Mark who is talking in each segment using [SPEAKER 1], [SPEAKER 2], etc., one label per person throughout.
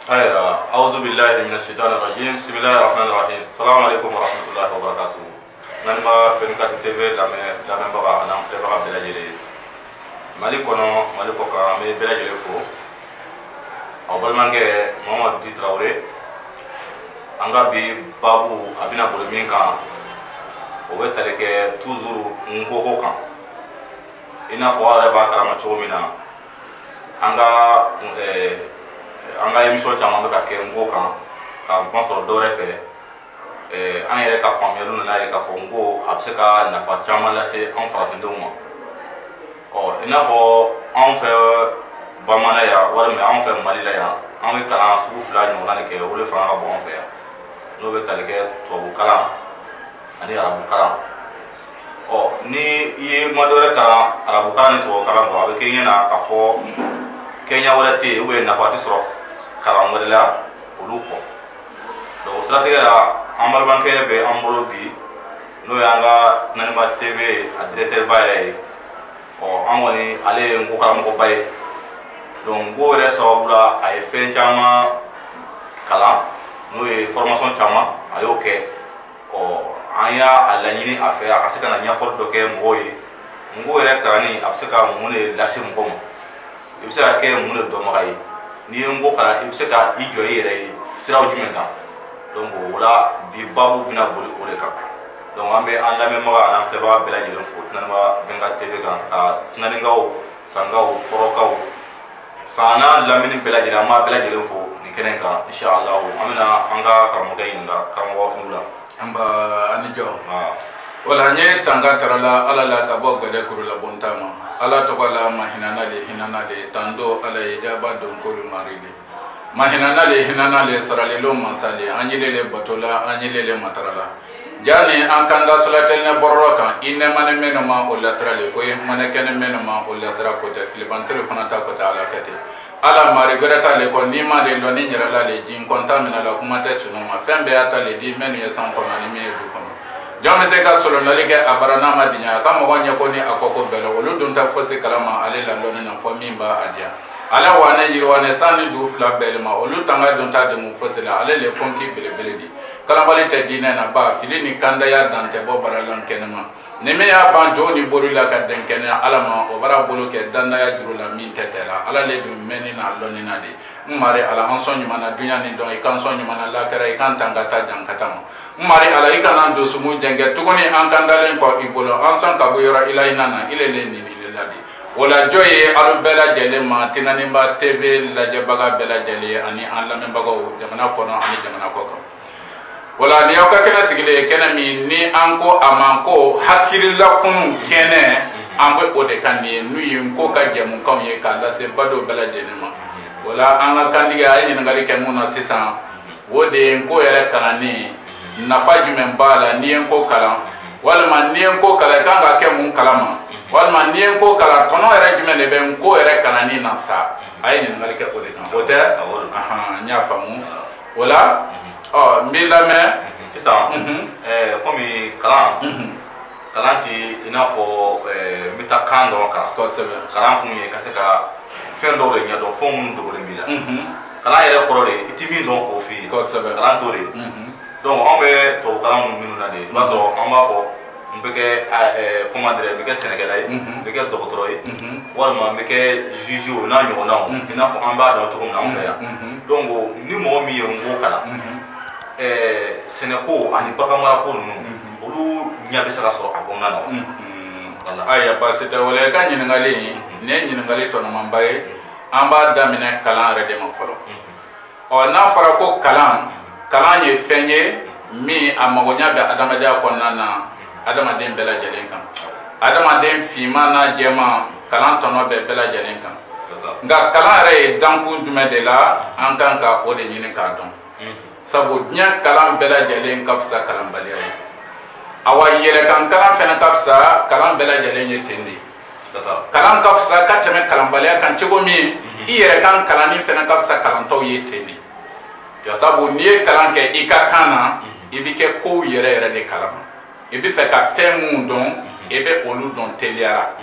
[SPEAKER 1] أعوذ بالله من الشيطان الرجيم بسم الله الرحمن الرحيم السلام عليكم ورحمة الله وبركاته نما بنكات تيفي لامن بقى أنا في بقى بلاجي مالكونا مالكوكا مي بلاجي فو أول ما نجي محمد دي تراوري أنغا بي بابو أبينا بولمين كان وبتلك توزورو نبوكو كان إنا فوارة باكرا ما تشومينا anga émission caman bɛ ka kɛ n ko kan ka kuma sɔrɔ dɔwɛrɛ fɛ an yɛrɛ ka faamuyaliw nana ye k'a fɔ n ko a bɛ se ka nafa caman lase an farafindenw ma i n'a fɔ anw fɛ bamanan yan walima anw fɛ mali la yan an bɛ kalan sugu fila ɲɔgɔnna de kɛ o de fanga ka bon an fɛ yan n'o bɛ tali kɛ tubabu kalan ani arabu kalan ni i ye kuma dɔwɛrɛ kalan arabu kalan ni tubabu kalan kɔ a bɛ kɛ i ɲɛna k'a fɔ kɛɲɛ wɛrɛ tɛ yen ou bien nafa tɛ sɔrɔ kalan wɛrɛ la olu kɔ donc o siratigɛ la an balimakɛ bɛ an bolo bi n'o ye an ka Tunanima TV a directeur ba yɛrɛ ye an kɔni ale ye nko karamɔgɔba ye donc nko yɛrɛ sababu la a ye fɛn caman kalan n'o ye formation caman a y'o kɛ an y'a laɲini a fɛ a ka se ka na ɲɛfɔli dɔ kɛ mɔgɔw ye nko yɛrɛ kalanni a bɛ se ka mun de lase mɔgɔw ma i bɛ se ka kɛ mun de dɔnbaga ye n'i ye nko kalan i bɛ se ka i jɔ i yɛrɛ ye siraw jumɛn kan donc o la bi babu bɛna boli o de kan donc an bɛ an lamɛnbaga ani an filɛbaga bɛɛ lajɛlen fo Tunanima 24 TV kan ka tunaninkaw sankaw kɔrɔkaw san n'a lamɛnni bɛɛ lajɛlen an b'a bɛɛ lajɛlen fo nin kɛnɛ kan inshallah an bɛna an ka karamɔgɔkɛ ɲininka karamɔgɔ Nura
[SPEAKER 2] an ba ani jɔ wala n ye tanga tarala ala la ka bɔ gɛdɛkuru la bontama ala tɔgɔ la mahinana le tando ala ye jaba don kolu marili mahinana le hinana le saralelo mansale an yelele batola an yelele matarala jani an kanda sulatel ne borro kan inne mane menoma o lasrale ko mane kene menoma o lasra ko te filibantere fana ta ko ta ala kete ala mari gorata le ko ni ma de lo ni nyira la le jin kontamina la kuma te sunu ma fembe ata le di menu ye san kono ni me du kono jome se ka solo nalige abarana madinya ka mo wanya ko ni akoko belo wolu dun ta fosi kalama ale la lo na fo mimba adia ala wane yirwane sani du fula belma olu tanga dun ta de mu fosi la ale le konki bele di kalabali te dina na ba fili ni kanda ya dante bo baralan kenema ne me ya ban joni borula ka den kenya ala ma o bara bolo ke danda ya jurula min tetela ala le dum meni na loni na de mare ala an sonyu mana dunya ni don e kan sonyu mana la kara e kan tanga ta jankata mare ala e kan do sumu jenge tugoni an kandalen ko ibolo an son ka bo yora ilaina na ilele ni ladi wala joye alu bela jele ma Tunanima TV la jabaga bela jele ani an lamen bagaw jamana kono ani jamana ko wala ni yaka kena sigile kena mi ni anko amanko hakirila kunu kene ambe ode kanni nuyi ko ka jemu kam ye kala se bado bela jenema wala anga kandiga ay ni ngali ken mona sisan wode ko yere kanani nafa jumen bala ni enko kala wala man ni enko kala kanga ke mun kalama wala man ni enko kala tono yere jumen de ben ko yere kanani na sa ay ni ngali ke ode kan wode nya famu wala mbila me
[SPEAKER 1] sisan komi kalan ti i n'a fɔ n bɛ taa kan dɔrɔn kan kalan kun ye ka se ka fɛn dɔw de ɲɛdɔn fɛn minnu dogolen b'i la kalan yɛrɛ kɔrɔ de i ti min dɔn k'o f'i ye kalan t'o de donc anw bɛ tubabu kalan minnu na de i b'a sɔrɔ an b'a fɔ n bɛ kɛ comment dire n bɛ kɛ sɛnɛkɛla ye n bɛ kɛ dɔgɔtɔrɔ ye walima n bɛ kɛ juge o n'a ɲɔgɔnnaw i n'a fɔ an b'a dɔn cogo min na an fɛ yan donc ni mɔgɔ min ye nko kalan sɛnɛko ani baganmarako ninnu olu ɲɛ bɛ se ka sɔrɔ a kɔnɔna na
[SPEAKER 2] aya basi tɛ wala ka ɲininkali ne ɲininkali tɔnɔmanba ye an b'a daminɛ kalan yɛrɛ de ma fɔlɔ n'a fɔra ko kalan ye fɛn ye min a magoɲa bɛ adamadenya kɔnɔna na adamaden bɛɛ lajɛlen kan adamaden finman n'a jɛman kalan tɔnɔ bɛ bɛɛ lajɛlen kan nka kalan yɛrɛ ye dankun jumɛn de la an kan ka o de ɲini k'a dɔn sabu diɲɛ kalan bɛɛ lajɛlen ka fisa kalanbaliya ye awa yɛrɛkan kalan fana ka fisa kalan bɛɛ lajɛlen ye ten de kalan ka fisa ka tɛmɛ kalanbaliya kan cogo min i yɛrɛkan kalanni fana ka fisa kalantɔw ye ten de sabu n'i ye kalan kɛ i ka kan na i bɛ kɛ kow yɛrɛ yɛrɛ de kalama i bɛ fɛ ka fɛn mun dɔn i bɛ olu dɔn teliyara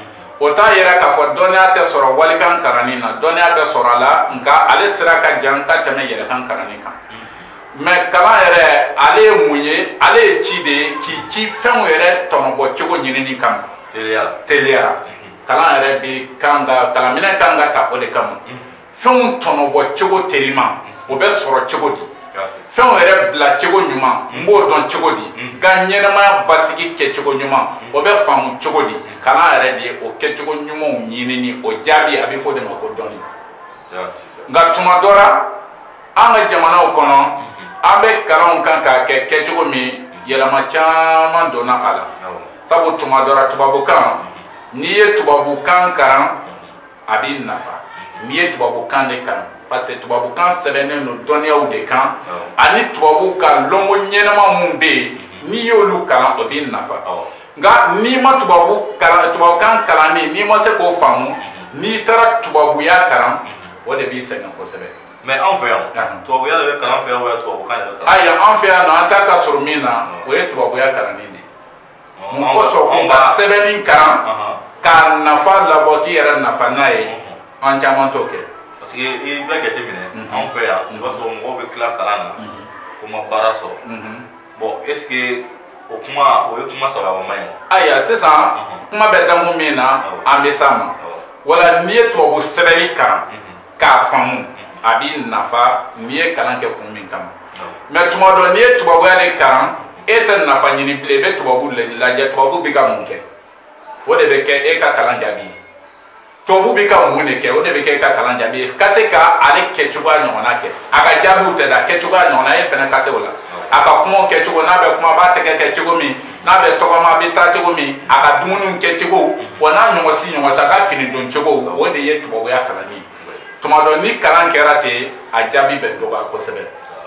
[SPEAKER 2] ota yɛrɛ k'a fɔ dɔnniya tɛ sɔrɔ walikan kalanni na dɔnniya bɛ sɔrɔ a la nka ale sira ka jan ka tɛmɛ yɛlɛkan kalanni kan mais kalan yɛrɛ ale ye mun ye ale ye ci de ye k'i ci fɛnw yɛrɛ tɔnɔbɔ cogo ɲinini kama teliyara kalan yɛrɛ bɛ kan ka kalanminɛn kan ka ta o de kama fɛnw tɔnɔbɔ cogo telima o bɛ sɔrɔ cogo di fɛnw yɛrɛ bila cogo ɲuman n b'o dɔn cogo di ka ɲɛnɛmaya basigi kɛcogo ɲuman o bɛ faamu cogo di kalan yɛrɛ de ye o kɛcogo ɲumanw ɲinini o jaabi a bɛ fɔ o de ma ko dɔnni nka tuma dɔ la an ka jamanaw kɔnɔ an bɛ kalanw kan k'a kɛ kɛcogo min yɛlɛma caman donna a la sabu tuma dɔ la tubabukan n'i ye tubabukan kalan a b'i nafa n'i ye tubabukan de kalan parce que tubabukan sɛbɛnnen don dɔnniyaw de kan ani tubabu ka lɔngo ɲɛnama mun bɛ yen n'i y'olu kalan o b'i nafa nka n'i ma tubabukan kalanni n'i ma se k'o faamu n'i taara tubabuya kalan o de b'i sɛgɛn kosɛbɛ.
[SPEAKER 1] mais anw fɛ yan tubabuya de bɛ kalan fɛ yan wa tubabukan de bɛ kalan.
[SPEAKER 2] ayi anw fɛ yan nɔ an ta ka sɔrɔ min na o ye tubabuya kalanni de ye mun kosɔn ko ka sɛbɛnni kalan k'a nafa labɔ k'i yɛrɛ nafa n'a ye an caman t'o kɛ.
[SPEAKER 1] parce que i bɛ jateminɛ anw fɛ yan i b'a sɔrɔ mɔgɔw bɛ tila kalan na ko ma baara sɔrɔ bon est ce que o kuma o ye kuma saba ma ye.
[SPEAKER 2] ayiwa sisan kuma bɛ dangu min na an bɛ s'a ma wala n'i ye tubabu sɛbɛnni kalan k'a faamu a b'i nafa n'i ye kalan kɛ kun min kama mais tuma dɔ n'i ye tubabuya de kalan e tɛ nafa ɲini bilen i bɛ tubabu lajɛ tubabu bɛ ka mun kɛ o de bɛ kɛ e ka kalan jaabi ye tubabu bɛ ka mun de kɛ o de bɛ kɛ e ka kalan jaabi ye ka se ka ale kɛcogoya ɲɔgɔnna kɛ a ka jaabiw tɛ da kɛcogoya ɲɔgɔnna e fana ka se o la a ka kumaw kɛcogo n'a bɛ kuma a b'a tɛgɛ kɛ cogo min n'a bɛ tɔgɔma a bɛ taa cogo min a ka dumuniw kɛcogo wa n'a ɲɔgɔn si ɲɔgɔn sa a ka fini don cogo o de ye tubabuya kalanni ye tuma dɔ ni kalan kɛra ten a jaabi bɛ dɔgɔya kosɛbɛ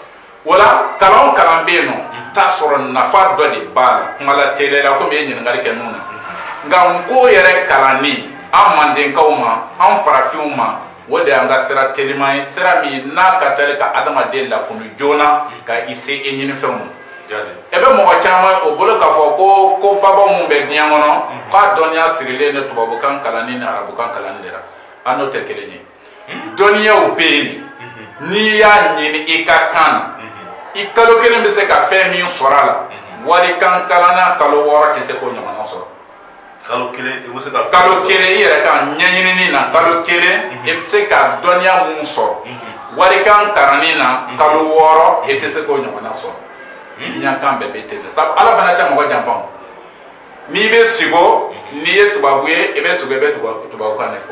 [SPEAKER 2] o la kalan o kalan bɛ yen nɔ t'a sɔrɔ nafa dɔ de b'a la kuma la teliya la komi e ye ɲininkali kɛ nun na nka n ko yɛrɛ kalanni an mandenkaw ma an farafinw ma o de y'an ka sira teliman ye sira min n'a ka teli ka adamaden lakunu joona ka i se e ɲinifɛnw ma e bɛ mɔgɔ caman o bolo k'a fɔ ko baba mun bɛ diɲɛ kɔnɔ k'a dɔnniya sirilen ni tubabukan kalanni ni arabukan kalanni de la an n'o tɛ kelen ye dɔnniyaw bɛ yen n'i y'a ɲini i ka kan na i kalo kelen bɛ se ka fɛn min sɔrɔ a la walikan kalanna kalo 6 tɛ se k'o ɲɔgɔnna sɔrɔ.
[SPEAKER 1] kalo kelen i bɛ se ka
[SPEAKER 2] kalo kelen i yɛrɛ ka ɲɛɲinini na kalo kelen i bɛ se ka dɔnniya mun sɔrɔ walikan kalanni na kalo 6 i tɛ se k'o ɲɔgɔnna sɔrɔ diɲɛkan bɛɛ bɛ ten de sabu ala fana tɛ mɔgɔ janfa o n'i bɛ sigo n'i ye tubabu ye i bɛ sigo i bɛ tubabukan de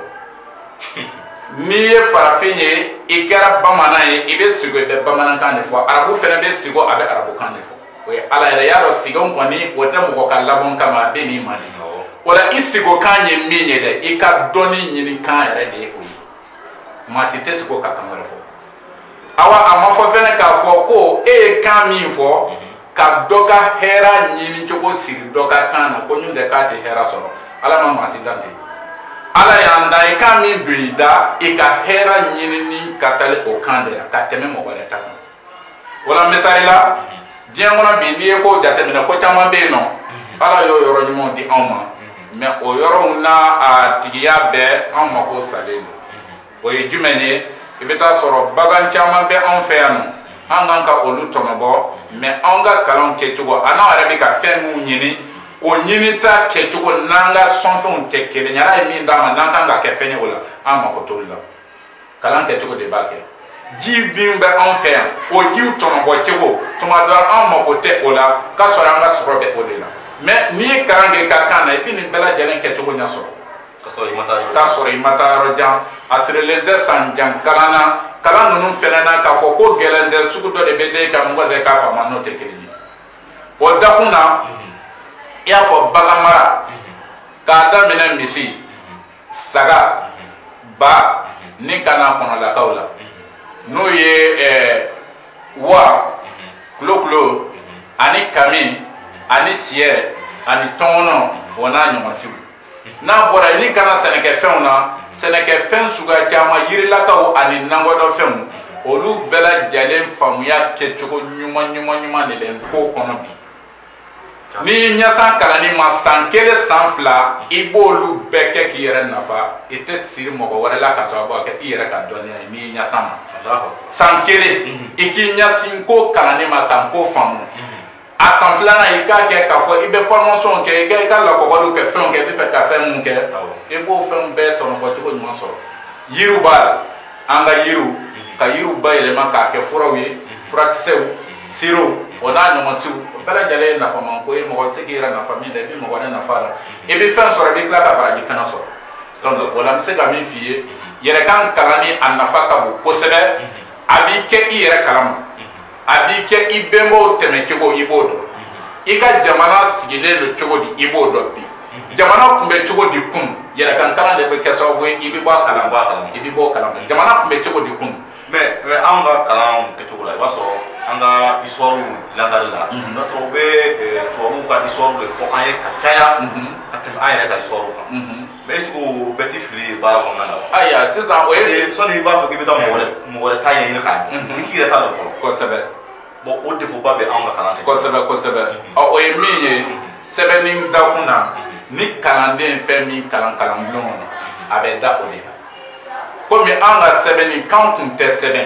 [SPEAKER 2] fɔ n'i ye farafin ye i kɛra bamanan ye i bɛ sigo i bɛ bamanankan de fɔ arabu fana bɛ sigo a bɛ arabukan de fɔ o ye ala yɛrɛ y'a dɔn sigo kɔni o tɛ mɔgɔ ka labɔn kama a bɛ n'i ma de. wala i sigo kan ye min ye dɛ i ka dɔnni ɲini kan yɛrɛ de ye o ye maa si tɛ sigo ka kan wɛrɛ fɔ awa a ma fɔ fɛnɛ k'a fɔ ko e ye kan min fɔ ka dɔ ka hɛrɛ ɲini cogo siri dɔ ka kan na ko ɲun tɛ k'a tɛ hɛrɛ sɔrɔ ala ma maa si dan ten ala y'an da i kan min don i da i ka hɛrɛ ɲinini ka tali o kan de la ka tɛmɛ mɔgɔ wɛrɛ ta kan wala misali la diɲɛ kɔnɔ bi n'i ye ko jateminɛ ko caman bɛ yen nɔ ala y'o yɔrɔ ɲumanw di anw ma mais o yɔrɔw n'a a tigiya bɛɛ an mako salen don o ye jumɛn ye i bɛ taa sɔrɔ bagan caman bɛ anw fɛ yan nɔ an kan ka olu tɔnɔbɔ mais anw ka kalanw kɛcogo a n'anw yɛrɛ bɛ ka fɛn min ɲini o ɲini ta kɛcogo n'an ka sɔnfɛnw tɛ kelen ye ala ye min d'a ma n'an kan ka kɛ fɛn ye o la an mako t'olu la kalan kɛcogo de b'a kɛ ji min bɛ anw fɛ yan o jiw tɔnɔbɔ cogo tuma dɔ an mako tɛ o la k'a sɔrɔ an ka sɔrɔ bɛ o de la. mais n'i ye kalan kɛ i ka kan na i bɛ nin bɛɛ lajɛlen kɛcogo ɲɛ sɔrɔ k'a sɔrɔ i ma taa yɔrɔ jan a sirilen tɛ san jan kalan na kalan ninnu fɛnɛ na k'a fɔ ko gɛlɛn tɛ sugu dɔ de bɛ den ka mɔgɔ sɛ k'a faamu n'o tɛ kelen ye o dakun na i y'a fɔ bagan mara k'a daminɛ misi saga ba ni ka n'a kɔnɔlakaw la n'o ye wa kulokulo ani kami ani siyɛ ani tɔngɔnɔ o n'a ɲɔgɔnsiw n'a bɔra ni kana sɛnɛkɛfɛnw na sɛnɛkɛfɛn suguya caman yirilakaw ani nakɔdɔfɛnw olu bɛɛ lajɛlen faamuya kɛcogo ɲuman de bɛ ko kɔnɔ bi ni ɲasan kalani ma san kelen san fila i b'olu bɛɛ kɛ k'i yɛrɛ nafa i tɛ siri mɔgɔ wɛrɛ la ka sɔrɔ a b'a kɛ i yɛrɛ ka dɔnniya ye n'i ɲasan ma san kelen i k'i ɲasin ko kalani ma kan ko faamu a san filanan i k'a kɛ k'a fɔ i bɛ formation kɛ i ka lakɔbaliw kɛ fɛnw kɛ i bɛ fɛ ka fɛn mun kɛ i b'o fɛnw bɛɛ tɔnɔbɔ cogo ɲuman sɔrɔ yiriw b'a la an ka yiriw ka yiriw bayɛlɛma k'a kɛ furaw ye furakisɛw siro o n'a ɲɔgɔnsiw o bɛɛ lajɛlen ye nafaman ko ye mɔgɔ tɛ se k'i yɛrɛ nafa min na i bɛ mɔgɔ wɛrɛ nafa la i bɛ fɛn sɔrɔ i bɛ tila ka baraji fɛnɛ sɔrɔ donc o la n bɛ se ka min f'i ye yɛrɛkan kalanni a nafa ka bon kosɛbɛ a b'i kɛ i yɛrɛ kalama a b'i kɛ i bɛnbaw tɛmɛcogo i b'o dɔn i ka jamana sigilen don cogo di i b'o dɔn bi jamana kun bɛ cogo di kun yɛrɛkan kalan de bɛ kɛ sababu ye i bɛ bɔ a kalama i bɛ bɔ o kalama jamana kun bɛ cogo di kun
[SPEAKER 1] mais an ka kalan kɛcogo la i b'a sɔrɔ an ka histoire lankali la i b'a sɔrɔ u bɛ tubabuw ka histoire de fɔ an ye ka caya ka tɛmɛ an yɛrɛ ka histoire kan mais est-ce que o bɛɛ tɛ fili baara kɔnɔna la wa
[SPEAKER 2] ayiwa sisan o ye
[SPEAKER 1] sɔnni i b'a fɔ k'i bɛ taa mɔgɔ wɛrɛ ta ɲɛɲini k'a dɔn i k'i yɛrɛ ta dɔn fɔlɔ
[SPEAKER 2] kosɛbɛ
[SPEAKER 1] bon o défaut ba bɛ anw ka kalan kɛ
[SPEAKER 2] kosɛbɛ kosɛbɛ o ye min ye sɛbɛnni dakun na ni kalanden fɛn min kalan bulon kɔnɔ a bɛ da o de kan komi an ka sɛbɛnni kan kun tɛ sɛbɛn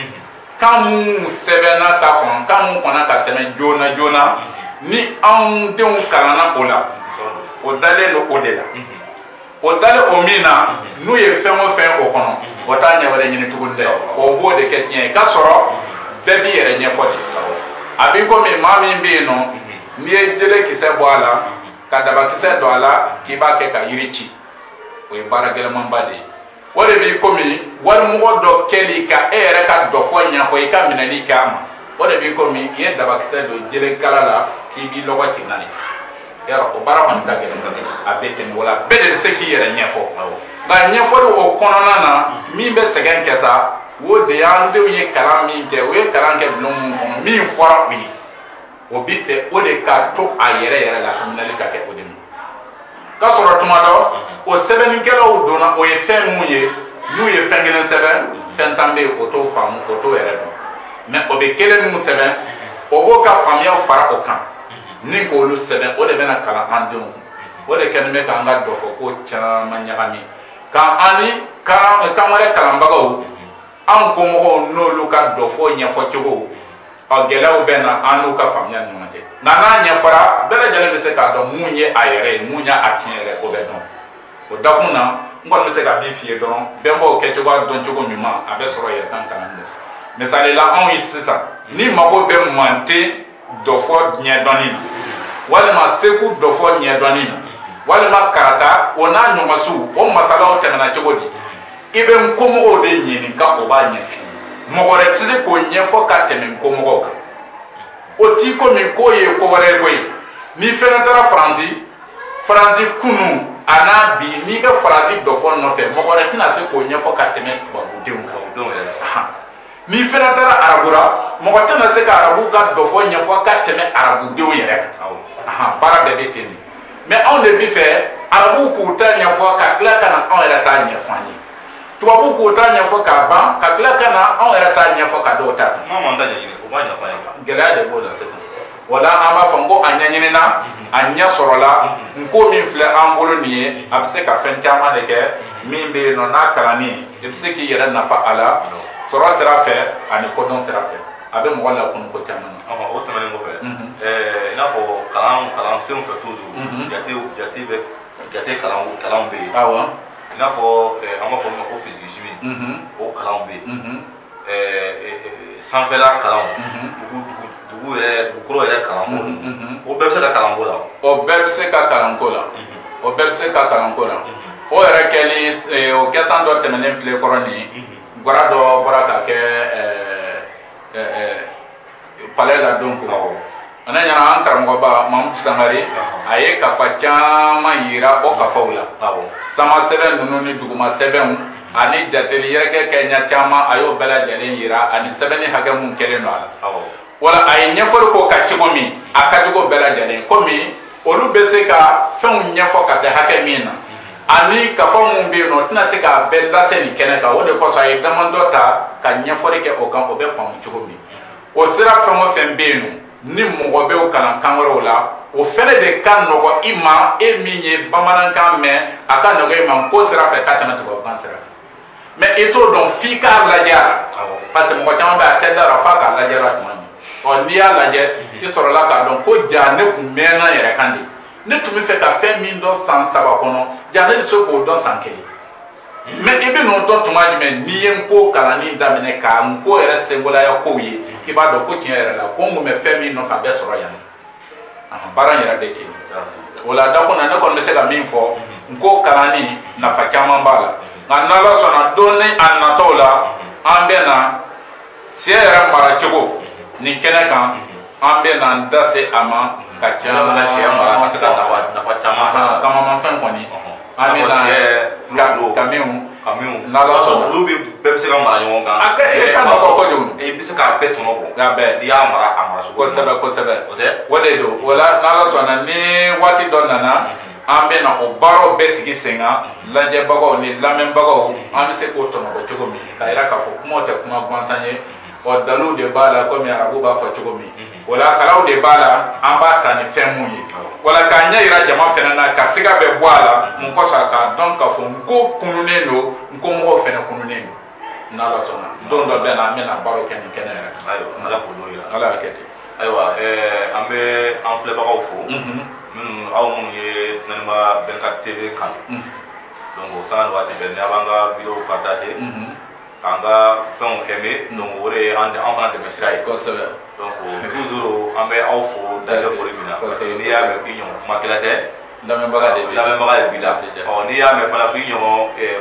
[SPEAKER 2] kan mun sɛbɛnna ta kɔnɔ kan mun kɔnna ka sɛbɛn joona joona ni anw denw kalanna o la o dalen don o de la o dalen o min na n'u ye fɛn o fɛn o kɔnɔ o t'a ɲɛ wɛrɛ ɲini tuguni dɛ o b'o de kɛ tiɲɛ ye k'a sɔrɔ bɛɛ b'i yɛrɛ ɲɛfɔ de a b'i komi maa min bɛ yen nɔ n'i ye jele kisɛ bɔ a la ka dabakisɛ don a la k'i b'a kɛ ka yiri ci o ye baara gɛlɛmanba de ye o de b'i komi walimɔgɔ dɔ kɛli ka e yɛrɛ ka dɔ fɔ ɲɛfɔ i ka minɛli k'a ma o de b'i komi i ye dabakisɛ don jele kala la k'i b'i lɔgɔ ci n'a ye yarɔ o baara kɔni ka gɛlɛn a bɛ tɛmɛ o la bɛɛ de bɛ se k'i yɛrɛ ɲɛfɔ nka ɲɛfɔli o kɔnɔna na min bɛ sɛgɛn kɛ sa o de y'an denw ye kalan min kɛ o ye kalan kɛ bulon mun kɔnɔ min fɔra u ye o bi fɛ o de ka to a yɛrɛ la ka minɛli ka kɛ o de ma k'a sɔrɔ tuma dɔ o sɛbɛnnikɛlaw donna o ye fɛn mun ye n'u ye fɛn kelen sɛbɛn fɛn tan bɛ yen o t'o faamu o t'o yɛrɛ dɔn mais o bɛ kelen mun sɛbɛn o b'o ka faamuyaw fara o kan ni k'olu sɛbɛn o de bɛna kalan an denw kun o de kɛlen bɛ k'an ka dɔ fɔ ko caman ɲagami k'an ni kan wɛrɛ kalanbagaw an komɔgɔw n'olu ka dɔ fɔ ɲɛfɔ cogo gɛlɛyaw bɛ na an n'u ka faamuya ni ɲɔgɔn cɛ nka n'a ɲɛfɔra bɛɛ lajɛlen bɛ se k'a dɔn mun ye a yɛrɛ ye mun y'a tiɲɛ yɛrɛ o bɛ dɔn o dakun na n kɔni bɛ se ka min f'i ye dɔrɔn bɛnbaw kɛcogoya dɔn cogo ɲuman a bɛ sɔrɔ yɛrɛkan kalan de misali la anw ye sisan ni mago bɛ mante dɔ fɔ ɲɛdɔnni na walima segu dɔ fɔ ɲɛdɔnni na walima karata o n'a ɲɔgɔnsiw o masalaw tɛmɛna cogo di i bɛ n komɔgɔw de ɲininka o b'a ɲɛf'i ye mɔgɔ wɛrɛ tɛ se k'o ɲɛfɔ ka tɛmɛ n komɔgɔw kan o t'i komi k'o ye ko wɛrɛ ye koyi n'i fɛnɛ taara faransi kunu a n'a bi n'i bɛ faransi dɔ fɔ nɔfɛ mɔgɔ wɛrɛ tɛna se k'o ɲɛfɔ ka tɛmɛ tubabudenw kan n'i fɛnɛ taara arabura mɔgɔ tɛna se ka arabu ka dɔ fɔ ɲɛfɔ ka tɛmɛ arabudenw yɛrɛ kan baara bɛɛ bɛ ten de mais anw de bi fɛ arabuw k'u ta ɲɛfɔ ka tila ka na anw yɛrɛ t'a ɲɛfɔ an ye tubabuw k'u ta ɲɛfɔ k'a ban ka tila ka na anw yɛrɛ t'a ɲɛfɔ ka dɔw ta gɛlɛya de b'o la sisan wala an b'a fɔ n ko a ɲɛɲinina a ɲɛ sɔrɔla n ko min filɛ an bolo nin ye a bɛ se ka fɛn caman de kɛ min bɛ yen nɔ n'a kalanni i bɛ se k'i yɛrɛ nafa a la sɔrɔ sira fɛ ani kodɔn sira fɛ a bɛ mɔgɔ lakunu ko caman na
[SPEAKER 1] o tɛmɛnen kɔfɛ i n'a fɔ kalansenw fɛ toujours jate kalanw bɛ yen
[SPEAKER 2] awɔ
[SPEAKER 1] i n'a fɔ an b'a fɔ min ma ko physique chimie o kalanw bɛ yen sanfɛla kalanw dugu yɛrɛ dugukolo yɛrɛ kalanko o bɛɛ bɛ se ka kalanko la
[SPEAKER 2] o bɛɛ bɛ se ka kalanko la o bɛɛ bɛ se ka kalanko la o yɛrɛ kɛlen o kɛsan dɔ tɛmɛnen filɛ kɔrɔ nin gwara dɔ bɔra ka kɛ palais la don ko ana ɲana an karamɔgɔba Mamudu Sangare a ye kafa caman yira o kafaw la sama sɛbɛn ninnu ni duguma sɛbɛnw ani jateli yɛrɛkɛ kɛɲa caman a y'o bɛɛ lajɛlen yira ani sɛbɛnni hakɛ mun kɛlen don a la wala a ye ɲɛfɔli k'o ka cogo min a ka jugu bɛɛ lajɛlen komi olu bɛ se ka fɛnw ɲɛfɔ ka se hakɛ min na ani kafa mun bɛ yen nɔ o tɛna se k'a bɛɛ lase nin kɛnɛ kan o de kosɔn a ye damadɔ ta ka ɲɛfɔli kɛ o kan o bɛ faamu cogo min o sira fɛn o fɛn bɛ yen nɔ ni mɔgɔ bɛ o kalan kan wɛrɛw la o fɛnɛ de ka nɔgɔ i ma e min ye bamanankan mɛn a ka nɔgɔ i ma ko sira fɛ ka tɛmɛ tubabukan sira kan mais i t'o dɔn f'i k'a lajɛ a la parce que mɔgɔ caman bɛ a tɛ da la f'a k'a lajɛ la tuma min ɔ n'i y'a lajɛ i sɔrɔla k'a dɔn ko ja ne kun mɛnna n yɛrɛ kan de ne tun bɛ fɛ ka fɛn min dɔn san 3 kɔnɔ ja ne bɛ se k'o dɔn san 1 mais i bɛ n'o dɔn tuma jumɛn n'i ye n ko kalanni daminɛ ka n ko yɛrɛ senbolaya kow ye i b'a dɔn ko tiɲɛ yɛrɛ la ko n kun bɛ fɛn min nɔfɛ a bɛ sɔrɔ yan baara in yɛrɛ bɛ ten o la da kɔnɔ ne kɔni bɛ se ka min fɔ n ko kalanni nafa caman b'a la nka n'ala sɔnna don ni a nataw la an bɛ na se yɛrɛ mara cogo nin kɛnɛ kan an bɛ na n da se a ma ka caman
[SPEAKER 1] sɛ mara ka se ka nafa caman sɔrɔ
[SPEAKER 2] kamamafɛn kɔni an bɛ na kamiw n'ala sɔnna
[SPEAKER 1] olu bɛɛ bɛ se ka mara ɲɔgɔn kan
[SPEAKER 2] a ka nafa kojugu
[SPEAKER 1] i bɛ se k'a bɛɛ tɔnɔ bɔ
[SPEAKER 2] nka bɛɛ
[SPEAKER 1] n'i y'a mara a mara cogo
[SPEAKER 2] kosɛbɛ kosɛbɛ
[SPEAKER 1] o tɛ
[SPEAKER 2] o de don o la n'ala sɔnna ni waati dɔ nana an bɛ na o baaraw bɛɛ sigi sen kan lajɛbagaw ni lamɛnbagaw an bɛ se k'o tɔnɔbɔ cogo min k'a yira k'a fɔ kumaw tɛ kuma gansan ye ɔ daliw de b'a la komi arabu b'a fɔ cogo min o la kalaw de b'a la an b'a ta ni fɛn mun ye wala k'a ɲɛ yira jama fɛnɛ na ka siga bɛ bɔ a la mun kɔsɔn k'a dɔn k'a fɔ n ko kununnen don n ko mɔgɔw fɛnɛ kununnen don n'ala sɔnna don dɔ bɛ na an bɛ na baaraw kɛ nin kɛnɛ yɛrɛ kan
[SPEAKER 1] ayiwa ala k'o don yira
[SPEAKER 2] ala y'a kɛ ten
[SPEAKER 1] ayiwa an bɛ an filɛbagaw fo minnu aw minnu ye Naniba 24 TV kan donc sanga waati bɛɛ ni a b'an ka vidéo partager k'an ka fɛnw aimer donc o de ye an fana dɛmɛ sira ye
[SPEAKER 2] kosɛbɛ
[SPEAKER 1] donc toujours an bɛ aw fo dantɛ foli min na parce que n'i y'a mɛn k'i ɲɔgɔn kuma kɛla tɛ
[SPEAKER 2] lamɛnbaga de b'i
[SPEAKER 1] la ɔ n'i y'a mɛn fana k'i ɲɔgɔn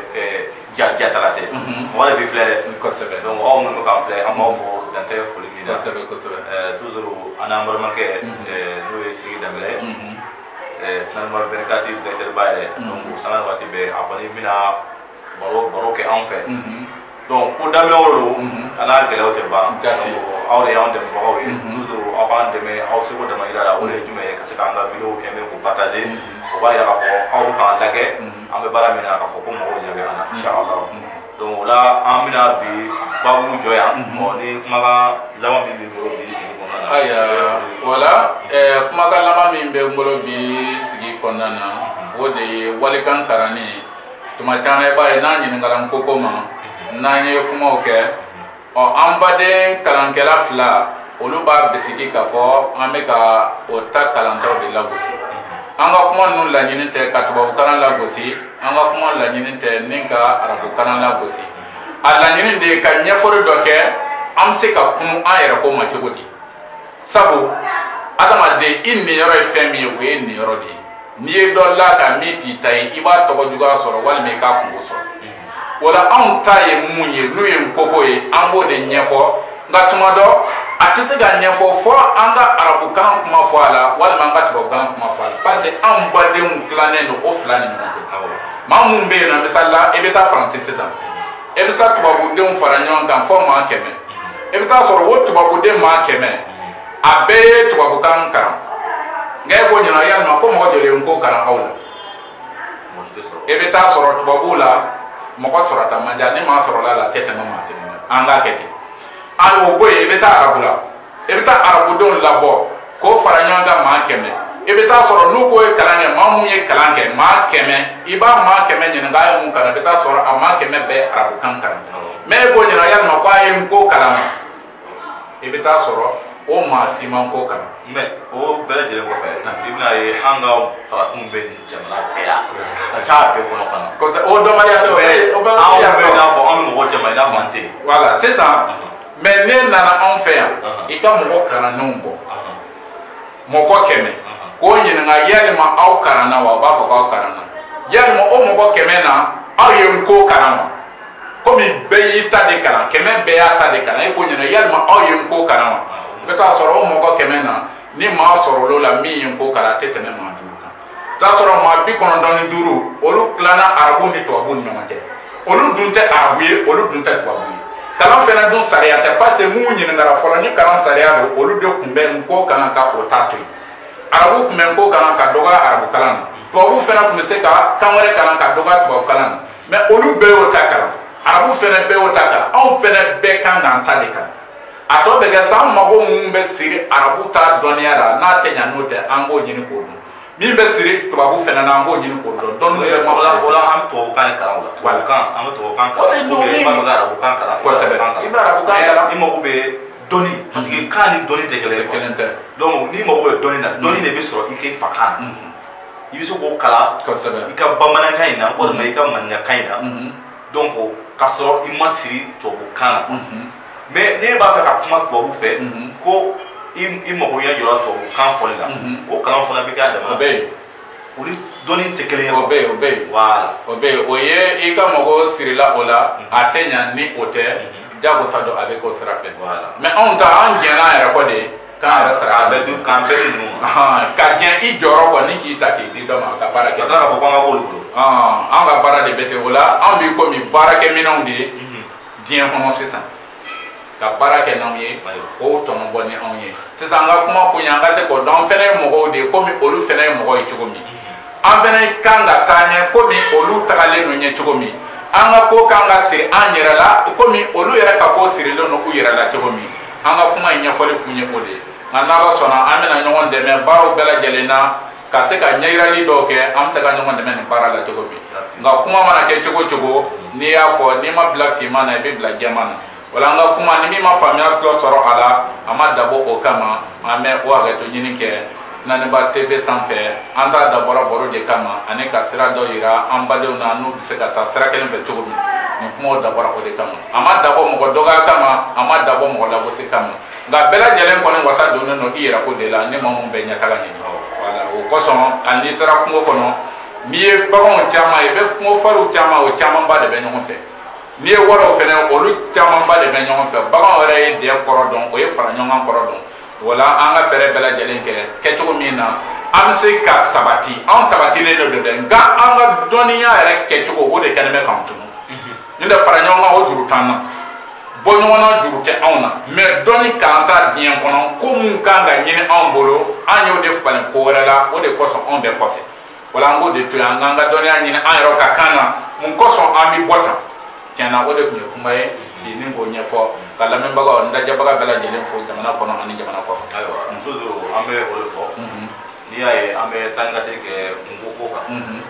[SPEAKER 1] jatala tɛ mɔgɔ de b'i filɛ dɛ
[SPEAKER 2] kosɛbɛ
[SPEAKER 1] donc aw minnu bɛ k'an filɛ an b'aw fo dantɛ foli min na
[SPEAKER 2] kosɛbɛ kosɛbɛ
[SPEAKER 1] toujours an n'an balimakɛ n'o ye Sigi Danbɛlɛ Naniba 24 directeur ba yɛrɛ donc sanga waati bɛɛ a kɔni bɛna baro kɛ anw fɛ donc ko daminɛw don a n'a gɛlɛyaw tɛ ban aw de y'anw dɛmɛbagaw ye toujours aw b'an dɛmɛ aw seko dama yira la o de ye jumɛn ye ka se k'an ka vidéo aimer k'o partager o b'a yira k'a fɔ aw bɛ k'an lajɛ an bɛ baara min na k'a fɔ ko mɔgɔw ɲɛ bɛ an na inchallah donc o la an bɛna bi babu jɔ yan ni kumakan laban min b'i bolo bi sigi kɔnɔna na
[SPEAKER 2] aya wala kumakan laban min bɛ n bolo bi sigi kɔnɔna na o de ye walikan karanni tuma caman i b'a ye n'an ɲininkala n ko ma n'an ye kumaw kɛ an baden kalankɛla fila olu b'a bisigi k'a fɔ an bɛ ka o ta kalantaw de lagosi an ka kuma ninnu laɲini tɛ ka tubabukalan lagosi an ka kuma laɲini tɛ ni ka arabukalan lagosi a laɲini de ye ka ɲɛfɔli dɔ kɛ an bɛ se ka kunu an yɛrɛ ko ma cogo di sabu adamaden i niyɔrɔ ye fɛn min ye o ye niyɔrɔ de ye n'i ye dɔ la ka min k'i ta ye i b'a tɔgɔ juguya sɔrɔ walima i k'a kungo sɔrɔ wala anw ta ye mun ye n'o ye nkoko ye an b'o de ɲɛfɔ nka tuma dɔ a tɛ se ka ɲɛfɔ fɔ an ka arabukan kuma fɔ a la walima an ka tubabukan kuma fɔ a la parce que anw badenw tilannen don o fila ni ɲɔgɔn cɛ maa mun bɛ yen nɔ misali la i bɛ taa Faransi sisan i bɛ taa tubabudenw fara ɲɔgɔn kan fɔ maa 100 i bɛ taa sɔrɔ o tubabuden maa 100 a bɛɛ ye tubabukan kalan nka e ko ɲɛna yalima ko mɔgɔ joli ye nko kalan aw la i bɛ taa sɔrɔ tubabuw la mɔgɔ sɔrɔta man ca ni maa sɔrɔla la tɛ tɛmɛ maa 1 an k'a kɛ ten o bɔ yen i bɛ taa arabu la i bɛ taa arabudenw labɔ k'o fara ɲɔgɔn kan maa 100 i bɛ taa sɔrɔ n'u ko ye kalan kɛ maa mun ye kalan kɛ maa 100 i b'a maa 100 ɲininka a ye mun kalan i bɛ taa sɔrɔ a maa 100 bɛɛ arabukan kalan mais e k'o ɲininka yalima ko a ye n ko kalan i bɛ taa sɔrɔ o maa si man ko kalan
[SPEAKER 1] mais o bɛɛ lajɛlen kɔfɛ i bɛna ye an ka farafinw bɛ nin jamana bɛɛ la ka ca bɛɛ kɔnɔ fana
[SPEAKER 2] o dɔnbaliya tɛ o bɛ
[SPEAKER 1] anw bɛ i n'a fɔ an bɛ mɔgɔ jama i n'a fɔ an tɛ yen
[SPEAKER 2] voilà sisan mais ne nana anw fɛ yan i ka mɔgɔ kalannenw bɔ mɔgɔ 100 k'o ɲininka yalima aw kalanna wa o b'a fɔ k'aw kalanna yalima o mɔgɔ 100 na aw ye n ko kalan wa komi bɛɛ y'i ta de kalan 100 bɛɛ y'a ta de kalan e k'o ɲininka yalima aw ye n ko kalan wa i bɛ taa sɔrɔ o mɔgɔ 100 na ni maa sɔrɔl'o la min ye n ko kalan a tɛ tɛmɛ maa 5 kan i bɛ taa sɔrɔ maa 95 olu tilanna arabu ni tubabu ni ɲɔgɔn cɛ olu dun tɛ arabu ye olu dun tɛ tubabu ye kalan fɛnɛ dun sariya tɛ parce que mun ɲininkara fɔlɔ ni kalan sariya don olu de tun bɛ n ko kalan ka o ta to yen arabu tun bɛ n ko kalan ka dɔgɔya arabu kalan na tubabu fɛnɛ tun bɛ se ka kan wɛrɛ kalan ka dɔgɔya tubabu kalan na mais olu bɛɛ y'o ta kalan arabu fɛnɛ bɛɛ y'o ta kalan anw fɛnɛ bɛɛ kan k'an ta de kalan a tɔ bɛ sɛgɛ san mago mun bɛ siri arabu ta dɔnniya la n'a tɛ ɲa n'o tɛ an b'o ɲini k'o dɔn min bɛ siri tubabu fɛnɛ na an b'o ɲini k'o dɔn dɔnni bɛ ma fɔ
[SPEAKER 1] wala an bɛ tubabukan de kalan o la tubabukan an bɛ tubabukan kalan i b'a fɔ ka arabukan kalan
[SPEAKER 2] kosɛbɛ i bɛ arabukan kalan
[SPEAKER 1] i mago bɛ dɔnni parce que kan ni dɔnni tɛ kelen
[SPEAKER 2] tɛ
[SPEAKER 1] donc n'i mago bɛ dɔnni na dɔnni de bɛ sɔrɔ i k'i fa kan na i bɛ se k'o kalan i ka bamanankan in na walima i ka maninkakan in na donc k'a sɔrɔ i ma siri tubabukan na mais ne b'a fɛ ka kuma tubabu fɛ ko i mago ɲɛ jɔra tubabukan fɔli la o kalan fana bɛ k'a dama olu dɔnni tɛ kelen ye
[SPEAKER 2] o bɛ yen o bɛ yen
[SPEAKER 1] voilà
[SPEAKER 2] o bɛ yen o ye i ka mago sirila o la a tɛ ɲa ni o tɛ jagosa dɔ a bɛ k'o sira fɛ mais anw ta an jɛnna an yɛrɛ kɔ de k'an yɛrɛ sara
[SPEAKER 1] a bɛ du k'an bɛɛ di ninnu ma
[SPEAKER 2] ka jɛn i jɔyɔrɔ kɔ ni k'i ta k'i di dɔ ma a ka baara kɛ
[SPEAKER 1] ka tila k'a fɔ ko an ka k'olu bolo
[SPEAKER 2] an ka baara de bɛ ten o la anw b'i komi baarakɛminɛnw de ye diɲɛ kɔnɔ sisan ka baara kɛ n'anw ye o tɔnɔ bɔ ni anw ye sisan an ka kuma kun ye an ka se k'o dɔn an fɛnɛ ye mɔgɔw de ye komi olu fɛnɛ ye mɔgɔ ye cogo min an fɛnɛ kan ka taa ɲɛ komi olu tagalen no ɲɛ cogo min an ka ko kan ka siri an yɛrɛ la komi olu yɛrɛ ka ko sirilen no u yɛrɛ la cogo min an ka kuma in ɲɛfɔli kun ye o de ye nka n'ala sɔnna an bɛna ɲɔgɔn dɛmɛ baaraw bɛɛ lajɛlen na ka se ka ɲɛyirali dɔw kɛ an bɛ se ka ɲɔgɔn dɛmɛ nin baara la cogo min nka kuma mana kɛ cogo cogo n'i y'a fɔ n'i ma bila finman na i bɛ bila jɛman na wala an ka kuma ni min ma faamuya dɔ sɔrɔ a la a ma dabɔ o kama an bɛ o hakɛto ɲini kɛ Naniba TV sanfɛ an t'a dabɔra baro de kama ani ka sira dɔ yira an badenw na n'u bɛ se ka taa sira kelen fɛ cogo min nin kumaw dabɔra o de kama a ma dabɔ mɔgɔ dɔgɔya kama a ma dabɔ mɔgɔ lagosi kama nka bɛɛ lajɛlen kɔni wasa donnen don i yɛrɛ ko de la ne ma mun bɛ ɲɛtaga ɲini wala o kosɔn hali n'i taara kungo kɔnɔ n'i ye baganw caman ye i bɛ kungo fariw caman o camanba de bɛ ɲɔgɔn fɛ n'i ye waraw fɛnɛ olu camanba de bɛ ɲɔgɔn fɛ baganw yɛrɛ ye deɛ kɔrɔ dɔn o ye fara ɲɔgɔn kɔrɔ dɔn wala an ka fɛɛrɛ bɛɛ lajɛlen kɛ kɛcogo min na an bɛ se ka sabati an sabatilen de don dɛ nka an ka dɔnniya yɛrɛ kɛcogo o de kɛlen bɛ k'an tunu ni tɛ fara ɲɔgɔn kan o juru t'an na bɔ ɲɔgɔn na juru tɛ anw na mais dɔnni k'an ta diɲɛ kɔnɔ ko mun kan ka ɲini anw bolo an y'o de falen ko wɛrɛ la o de kosɔn anw bɛ kɔfɛ wala an b'o de to yen an k'an ka dɔnniya ɲini an yɛrɛ ka kan na mun kosɔn an bɛ bɔ tan tiɲɛna o de tun ye kuma ye bi ni k'o ɲɛfɔ ka lamɛnbagaw ni lajɛbaga bɛɛ lajɛlen fo jamana kɔnɔ ani jamana kɔfɛ.
[SPEAKER 1] ayiwa muso doro an bɛ o de fɔ n'i y'a ye an bɛ taa ni ka segin kɛ kungo ko kan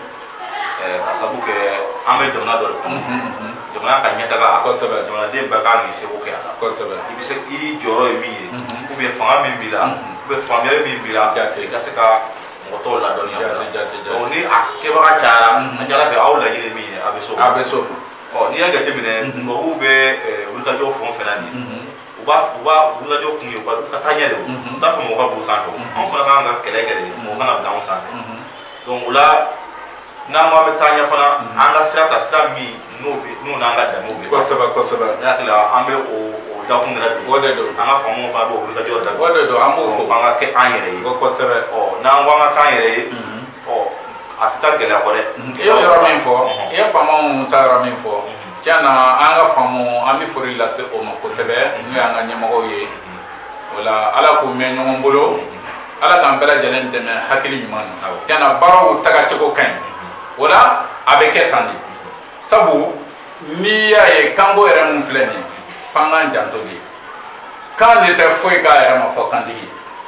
[SPEAKER 1] ka sabu kɛ an bɛ jamana dɔ de kɔnɔ jamana ka ɲɛtaga kosɛbɛ jamanaden bɛɛ kan k'i seko kɛ a la kosɛbɛ i bɛ se i jɔyɔrɔ ye min ye ou bien fanga min b'i la ou bien faamuyali min b'i la i ka se ka mɔgɔ tɔw ladɔnniya donc ni a kɛbaga cayara a ka ca ala fɛ aw laɲini min ye a bɛ s'o ma. n'i y'a jateminɛ tubabuw bɛ wulikajɔ fɛn o fɛn na nin u b'a wulikajɔ kun ye u ka taa ɲɛ de o u t'a fɛ mɔgɔ ka b'u sanfɛ anw fana kan ka kɛlɛ kɛ de mɔgɔ kana bila anw sanfɛ donc o la n'an ko an bɛ taa ɲɛ fana an ka sira ta sira min n'o n'an ka danbew bɛ
[SPEAKER 2] kosɛbɛ kosɛbɛ
[SPEAKER 1] ne hakili la an bɛ o dakun yɛrɛ bi
[SPEAKER 2] o de don
[SPEAKER 1] an ka faamaw fana bɛ o wulikajɔ da
[SPEAKER 2] o de don an b'o fɔ
[SPEAKER 1] an ka kɛ an yɛrɛ ye
[SPEAKER 2] kosɛbɛ
[SPEAKER 1] n'an ko an ka k'an yɛrɛ ye a tɛ taa gɛlɛya kɔ dɛ
[SPEAKER 2] i y'o yɔrɔ min fɔ i ye faamaw ta yɔrɔ min fɔ tiɲɛna an ka faamu an bɛ foli lase o ma kosɛbɛ n'o y'an ka ɲɛmɔgɔw ye o la ala k'u mɛn ɲɔgɔn bolo ala k'an bɛɛ lajɛlen dɛmɛ hakili ɲuman na tiɲɛna baaraw tagacogo ka ɲi o la a bɛ kɛ tan de sabu n'i y'a ye kanko yɛrɛ mun filɛ nin ye f'an k'an janto de kan de tɛ foyi k'a yɛrɛ ma fɔ kantigi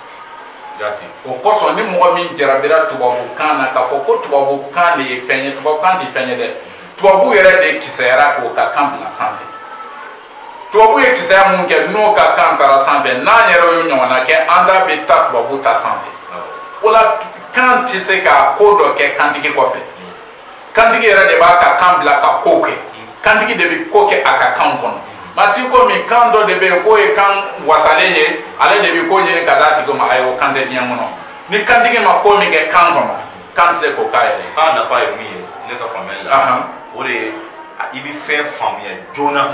[SPEAKER 2] o kosɔn ni mɔgɔ min jarabira tubabukan na k'a fɔ ko tubabukan de ye fɛn ye tubabukan tɛ fɛn ye dɛ tubabu yɛrɛ de kisɛyara k'o ka kan bila sanfɛ tubabu ye kisɛya mun kɛ n'o ka kan taara sanfɛ n'an yɛrɛ y'o ɲɔgɔnna kɛ an da bɛ taa tubabu ta sanfɛ o la kan tɛ se ka ko dɔ kɛ kantigi kɔfɛ kantigi yɛrɛ de b'a ka kan bila ka ko kɛ kantigi de bɛ ko kɛ a ka kan kɔnɔ mati komi kan dɔ de bɛ yen k'o ye kan wasalen ye ale de bɛ ko ɲini ka d'a tigi ma a ye o kan tɛ diɲɛ kɔnɔ ni kantigi ma ko min kɛ kan kɔnɔ kan tɛ se k'o k'a yɛrɛ ye.
[SPEAKER 1] kan nafa ye min ye ne ka faamuyali la o de ye i bɛ fɛn faamuya joona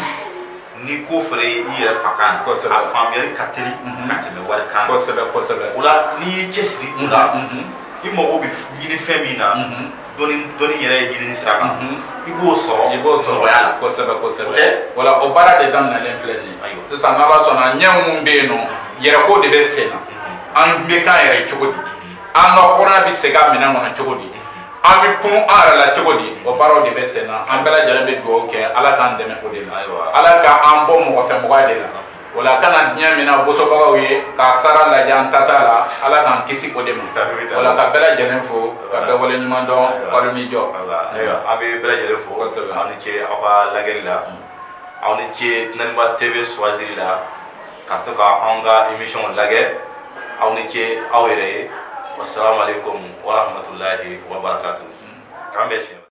[SPEAKER 1] ni ko fɔra i yɛrɛ fa kan na a faamuyali ka teli ka tɛmɛ wari kan na
[SPEAKER 2] kosɛbɛ kosɛbɛ
[SPEAKER 1] o la n'i y'i cɛsiri o la i mago bɛ ɲini fɛn min na dɔnni yɛrɛ ye ɲinini sira kan i b'o sɔrɔ nɔgɔya la
[SPEAKER 2] kosɛbɛ kosɛbɛ wala o baara de daminɛlen filɛ nin ye sisan n'ala sɔnna ɲɛ mun bɛ yen nɔ yɛrɛko de bɛ sen na an bɛ k'an yɛrɛ cogo di an ka hɔrɔnya bɛ segin a minɛn kɔnɔ cogo di an bɛ kun an yɛrɛ la cogo di o baaraw de bɛ sen na an bɛɛ lajɛlen bɛ dugawu kɛ ala k'an dɛmɛ o de la ala k'an bɔ mɔgɔ fɛ mɔgɔya de la wala kana diɲɛ min na bosobagaw ye k'a sara lajɛ an tata la ala k'an kisi o de ma wala ka bɛɛ lajɛlen fo ka bɛɛ wale ɲuman dɔn kɔri mi jɔ
[SPEAKER 1] an bɛ bɛɛ lajɛlen fo aw ni ce aw ka lajɛli la aw ni ce Dunaniba TV choisir la ka to ka anw ka émission lajɛ aw ni ce aw yɛrɛ ye wassalamu alaikum wa rahmatullahi wa barakatuh k'an bɛɛ